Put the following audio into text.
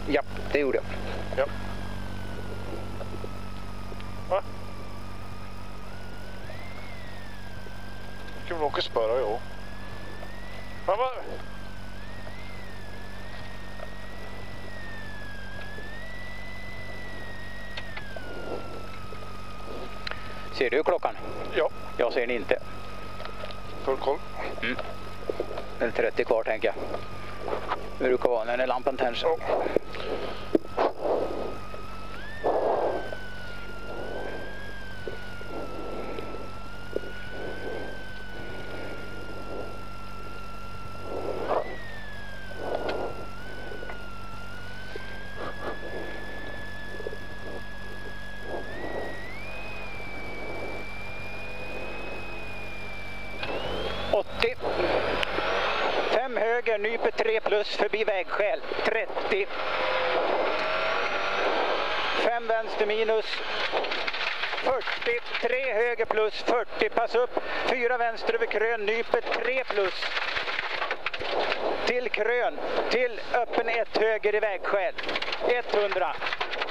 Ja, det gjorde jag. Ja. Va? Kan vi åka spöra, ja. Mamma! Ser du klockan? Ja. Jag ser den inte. Full koll. Mm. Det är 30 kvar tänker jag. Det brukar vara när lampan tänds. Ja. Höger, nyper 3 plus förbi vägskäl, 30. 5 vänster minus, 40. 3 höger plus, 40. Pass upp, 4 vänster över krön, nyper 3 plus. Till krön, till öppen 1 höger i vägskäl, 100.